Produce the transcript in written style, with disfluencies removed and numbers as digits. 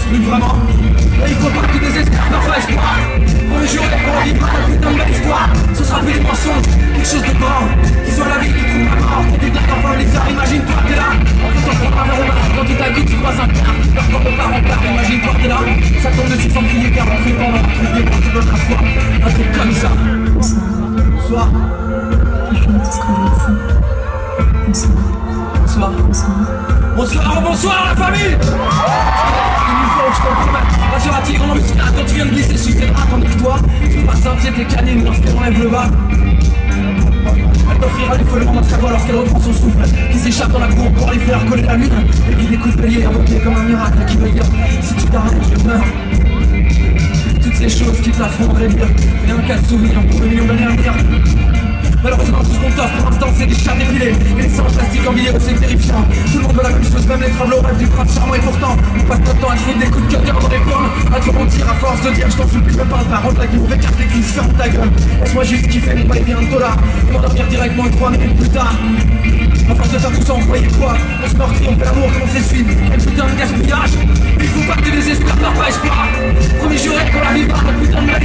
plus vraiment. Et il faut pas que tu désespères, n'en pas espoir. Pour le jour qu'on la vivra notre putain de belle histoire. Ce sera plus des mensonges, quelque chose de grand. Qui soit la vie qui trouve la mort. Quand tu blagues enfin les arts, imagine-toi t'es là. En fait on prendra vers le mal. Quand tout à coup tu croises un père qui perd quand ton parent part, imagine-toi t'es là. Ça tombe dessus sans crier car on fait pendant un truc quand tu donnes la foi. Un truc comme ça. Bonsoir. Bonsoir. Bonsoir, bonsoir la famille. Une fois où je te le promets, rassure la tigre en embuscade. Quand tu viens de glisser sur tes bras, tandis-toi tu passes un pied tes canines lorsqu'elle enlève le bas. Elle t'offrira du feu dans sa voix lorsqu'elle reprend son souffle, qui s'échappe dans la cour pour aller faire coller la lune. Et puis des coups de bélier invoqués comme un miracle qui veut dire si tu t'arrêtes je meurs. Toutes ces choses qui te la font réduire, rien qu'à te souvenir pour le million d'années à venir. Malheureusement tout ce qu'on t'offre pour l'instant c'est des chats dépilés. Et les sangs plastiques en billets c'est terrifiant. Tout le monde veut la même chose, même les travelots rêvent du prince charmant. Et pourtant on passe notre temps à te foutre des coups de cutter dans les pommes, à te mentir à force de dire je t'en supplie, je me parle pas. Rentre la gueule, écarte les cuisses, ferme ta gueule. Laisse-moi juste kiffer mon bail vient de $. Et m'endormir directement 3 minutes plus tard. À force de faire tout ça on croyait quoi? On se meurtrit, on fait l'amour, comment s'essuie. Quel putain de gaspillage. Il faut pas que tu désespères, t'as pas espoir. Premier juré qu'on la vivra, notre putain de